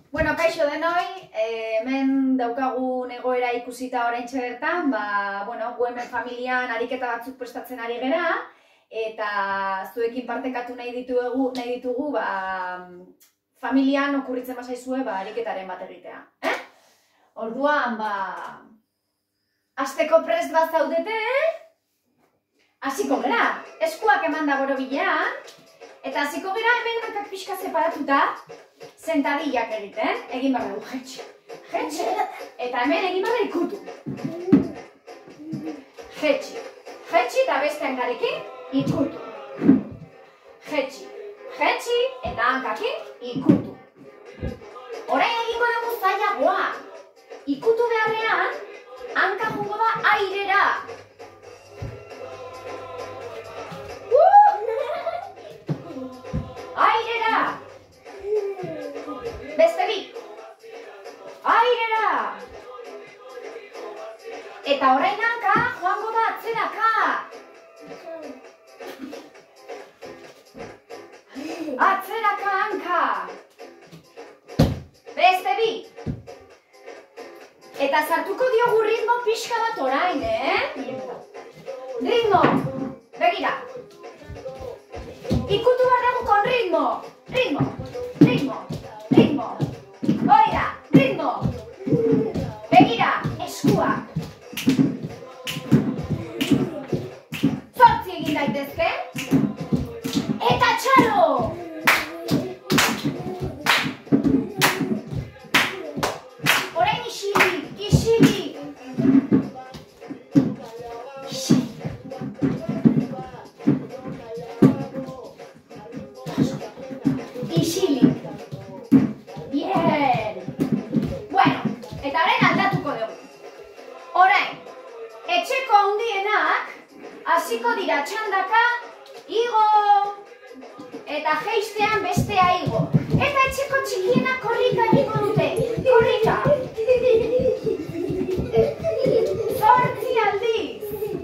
Bueno, kaixo denoi, hemen daukagun egoera ikusita oraintxe bertan, gu hemen familian ariketa batzuk prestatzen ari gera, eta zuekin partekatu nahi ditugu, familian okurritzen bazaizue ariketaren bat egitea. Orduan, hasteko prest bat zaudete, hasiko gera, eskuak eman da borobilean, eta hasiko gera hemen hankak pixka separatuta, sentadillak egiten, egin behar dugu, jetxe, eta hemen egin behar ikutu. Jetxe, eta beste hankarekin ikutu. Jetxe, eta hankakin ikutu. Orain egingo dugu zailagoa. Ikutu beharrean, hanka jungo da airera. Airera! Beste bi! Airera! Eta orain hanka joango da atzeraka! Atzeraka hanka! Beste bi! Eta sartuko diogu ritmo pixka bat orain, Ritmo! Begira! Ikutu behar dugu con ritmo! Ritmo! Oira! Ritmo! Begira! Eskuak! Zortzi egin daitezke! Eta txalo! Orain isilik! Isilik. Bien. Bueno, eta orain aldatuko dugu. Orain, etxeko handienak hasiko dira txandaka igo. Eta jeistean bestea igo. Eta etxeko txikienak korrika egingo dute. Korrika. Zortzi aldiz.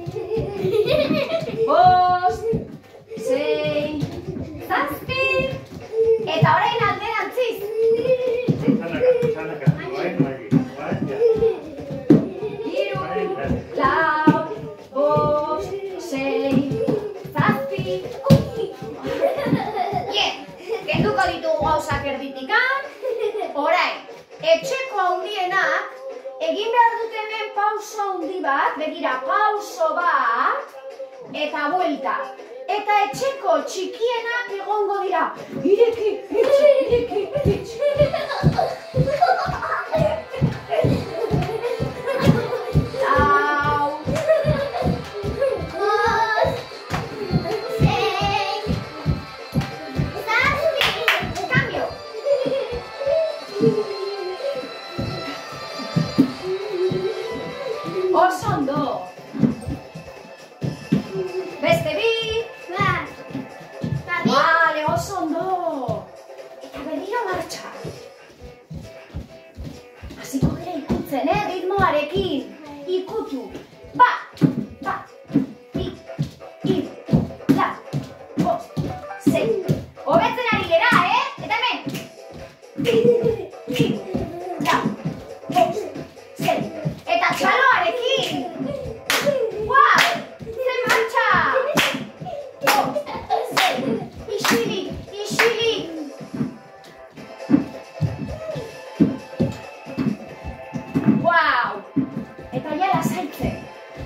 5, 6, 7. Eta orain alderantziz. Hiru, lau, bost, sei, zazpi. Bien, kenduko ditugu gauzak erditikan. Orain, etxeko handienak egin behar dut hemen pauso handi bat, begira pauso bat, eta buelta. Eta etxeko txikienak egongo dira. Ireki, itxi. Lau. 5, 6, 7. Cambio. Oso ondo. Beste bi. Vale, oso ondo! Eta berriro martxa! Hasiko gara ikutzen, ritmoarekin! Ikutu! Bat! Bi! Hiru! Lau! Bost! Sei! Hobetzen ari gera, Eta hemen! Bi! Hiru! Lau! Bost! Sei! Eta txaloarekin! Guau! Zer martxa! Bost! Sei! Isilik! Guau! Eta ja lasaitzen.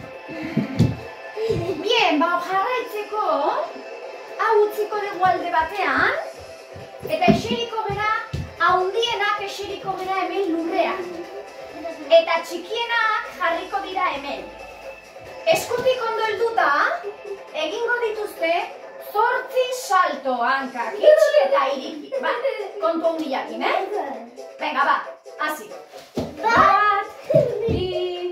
Bien, jarraitzeko, hau utziko dugu alde batean, eta eseriko gera, handienak eseriko gera hemen lurrean. Eta txikienak jarriko dira hemen. Eskutik ondo helduta, egingo dituzte, 8 salto hankak, itxi eta iriki. Kontu handiakin, Venga, hasi. 1, 2,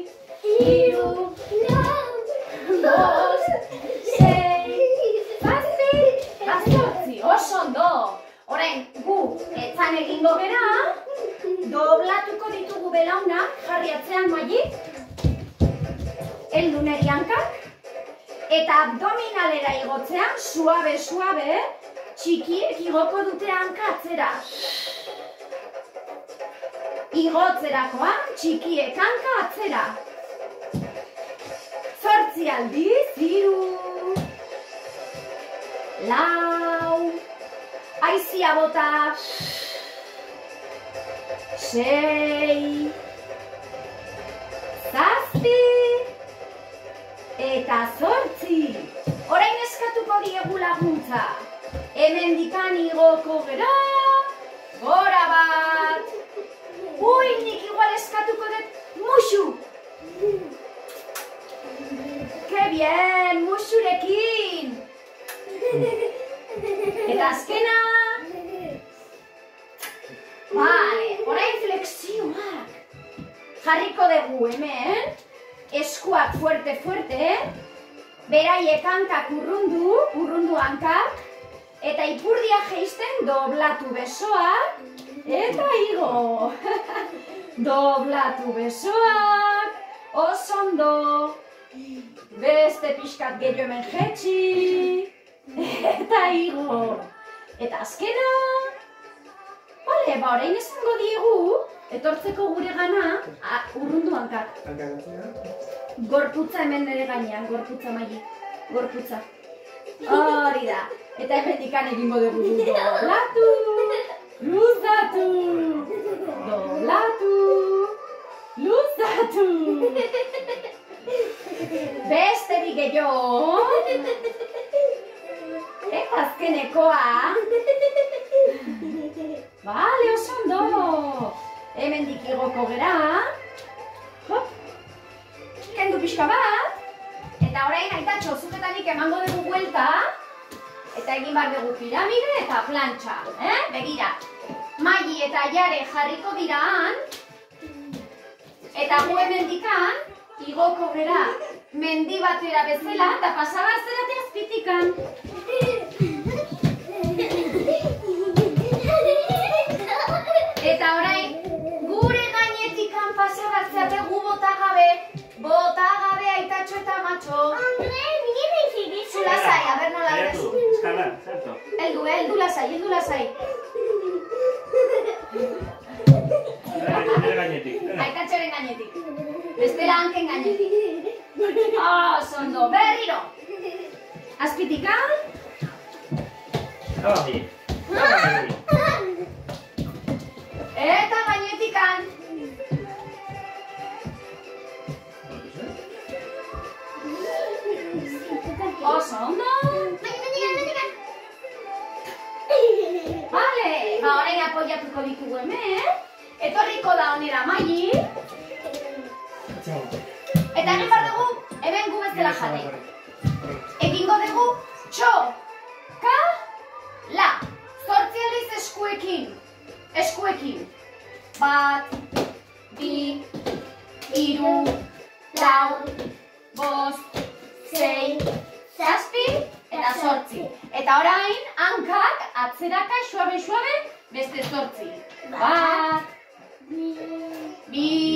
3, 4, 5, 6, 7, 8. Oso ondo. Orain, gu etzan egingo gera, doblatuko ditugu belaunak, jarri atzean mailik, heldu neri hankak, eta abdominalera igotzean, suabe, txikiek igoko dute hanka atzera. Igotzerakoan txikiek hanka atzera. 8 aldiz, 3, 4, aizia bota, 6, 7, eta 8. Orain eskatuko diegu laguntza. Hemendikan igoko gera, gora bat. Ui, nik igual eskatuko dut musu. Que bien, musurekin. Eta azkena. Vale, orain flexioak. Jarriko dugu hemen, eskuak fuerte, beraiek hankak urrundu hankak, eta ipurdia jeisten doblatu besoak, eta igo. Doblatu besoak, osondo. Beste pixkat gehiago hemen jetxi, eta igo. Eta azkena. Bale, orain esango diegu, etortzeko gure gana, urrundu hankak. Gorputza hemen nire gainean, gorputza maili. Gorputza. Hori da. Eta hemen dikan egingo dugu doblatu, luzatu, doblatu, luzatu. Besterik gehiago. Eta azkenekoa. Bale, oso ondo. Hemendik igoko gera. Hop. Kendu pixka bat. Eta orain aitatxo, zuketanik emango dugu buelta. Eta egin behar dugu piramide eta plantxa. Begira. Maili eta jare jarriko dira han. Eta gu hemendikan igoko gera mendi batera bezala eta pasaba zerate azpitikan. Eta orain gure gainetikan pasabatzea begu bota gabe aitatxo eta matxo. Andre, nire nahi Zu lasai, a ber nola erezu. Eskalan, zerto? Heldu lasai. Nire gainetik. Aitatxoren gainetik. Bestela hanken gainetik. Ondo, berriro. Azpitikan. Abaji. Eta gainetikan. Oso ondo. Vale, orain apoiatuko ditugu hemen. Etorriko da onera maili. Eta egin behar dugu, hemen gu bezala jarri. Egingo dugu, txo, ka, la. 8 aldiz eskuekin. 1, 2, 3, 4, 5, 6, 7 eta 8. Eta orain, hankak atzeraka suabe, beste 8. 1, 2,